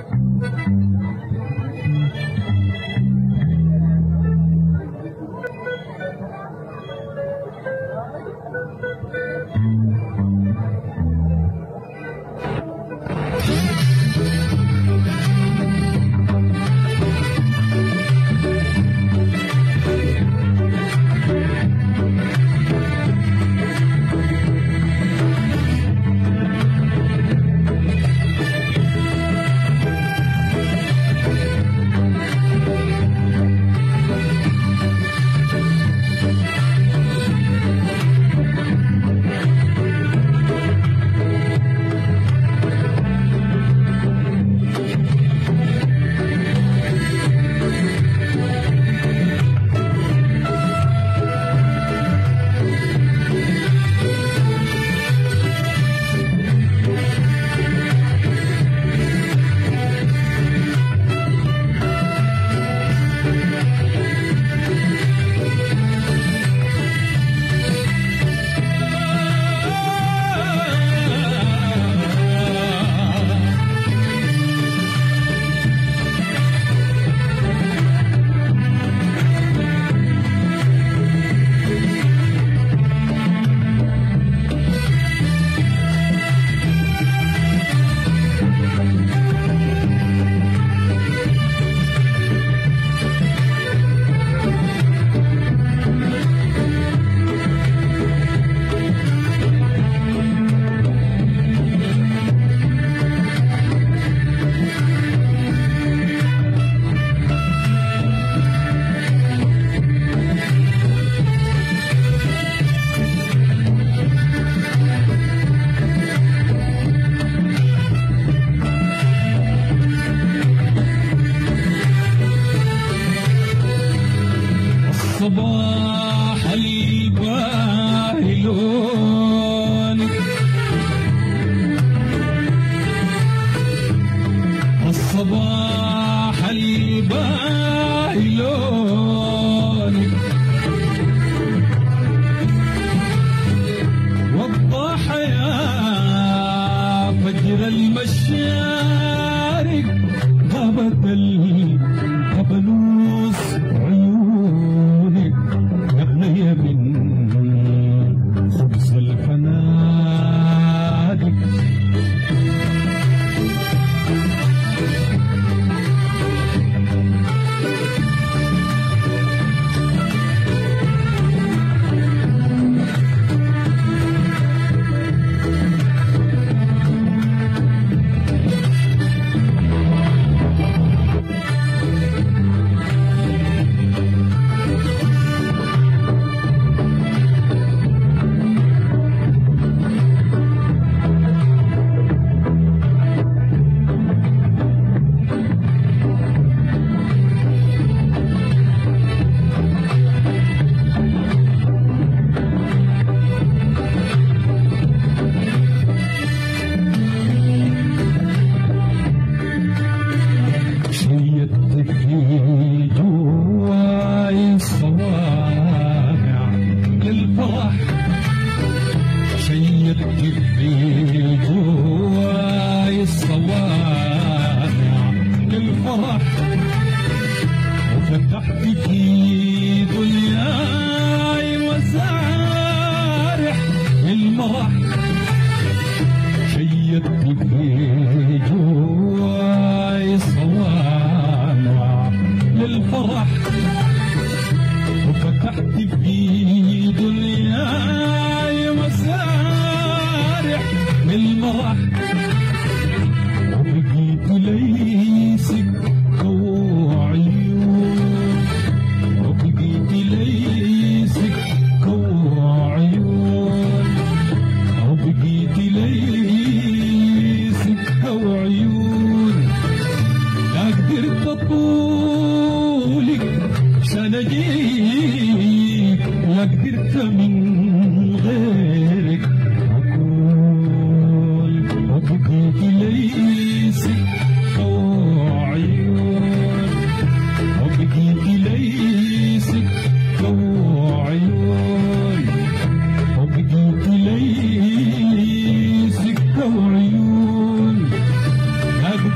صباح الباهلون الصباح الباهلون والضحايا فجر المشارق غابت القبلوس عيونك يغلي من خبز الفنادق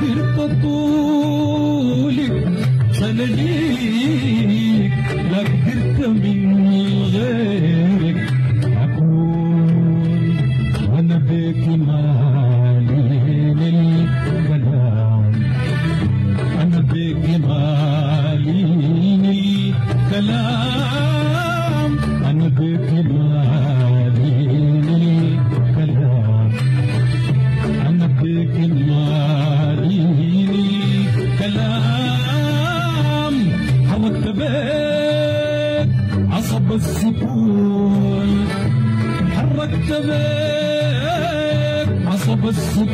قدرت طولك عشان اجيك، لا قدرت من غيرك اكون، وانا بيك مالي للكلام، انا بيك مالي للكلام، انا بيك مالي للكلام، انا بيك مالي للكلام. حركت بيك عصب السكون، حركت بيك عصب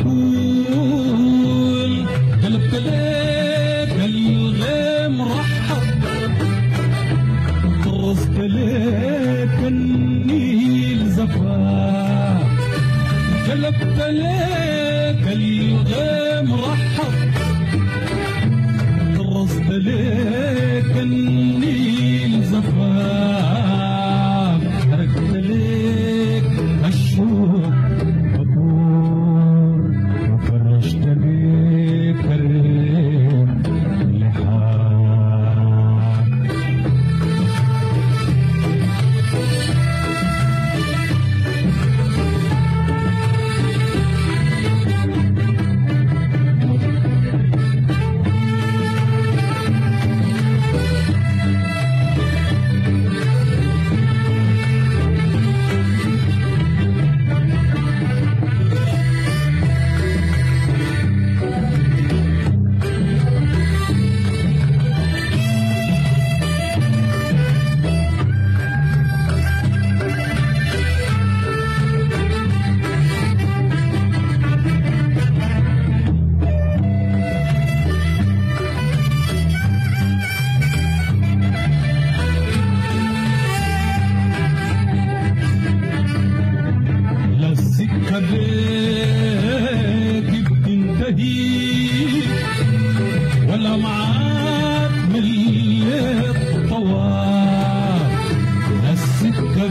السكون، قلبت ليك الغيم رحب، طرزت ليك النيل زفاف، قلبت ليك الغيم رحب، طرزت ليك النيل زفاف، تركت ليك الشوق بطور، وفرشت بيك الريم لحاف. بيك بتنتهي ولا معاك مليت طواف، السكة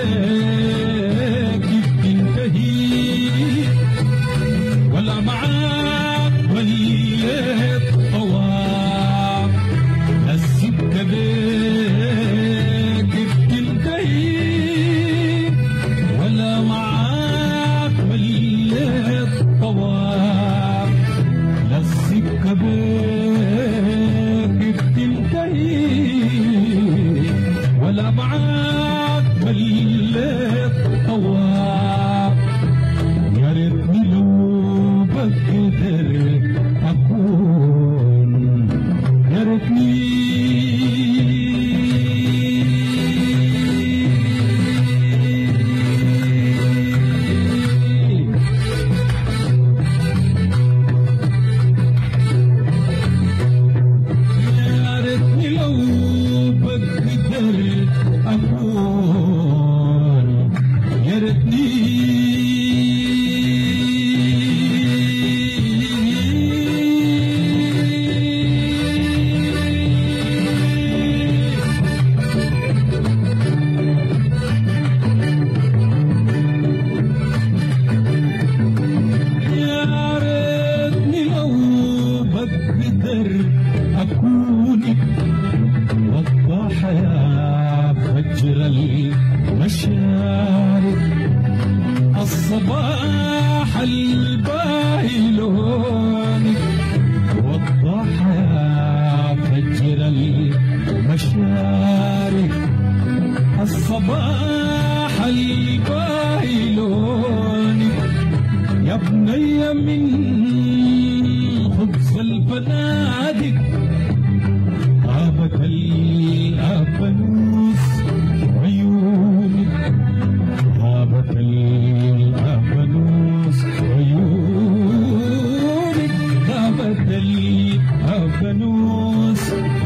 بيك بتنتهي ولا معاك مليت طواف، السكة بيك بتنتهي ولا معاك مليت طواف، السكة بيك بتنتهي ولا معاك مليت طواف. يا ريتني لو بقدر أكون، يا ريتني أكون، يا ريتني لو بقدر أكون والضحايا فجر المشارق، الصباح الباهي لونك، والضحايا فجر المشارق، الصباح الباهي لونك. يا بني من خبز الفنادق غابت الأفانوس عيونك، غابت الأفانوس عيونك، غابت الأفانوس